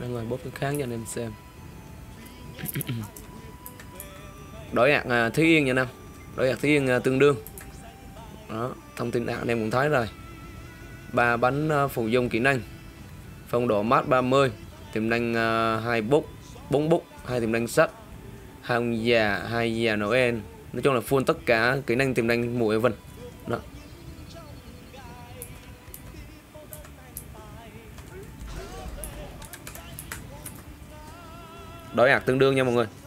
ngồi bốt cái kháng cho anh em xem. Đổi hạt Thúy Yên nha anh em. Đổi hạt Thúy Yên tương đương. Đó, thông tin hạt anh em cũng thấy rồi. 3 bánh phụ dung kỹ năng. Phong độ mát 30, tiềm năng 2 bút, 4 bút, 2 tiềm năng sắt, 2 ông già, 2 già Noel. Nói chung là full tất cả kỹ năng tiềm năng mùa Evan. Đó. Đổi hạt tương đương nha mọi người.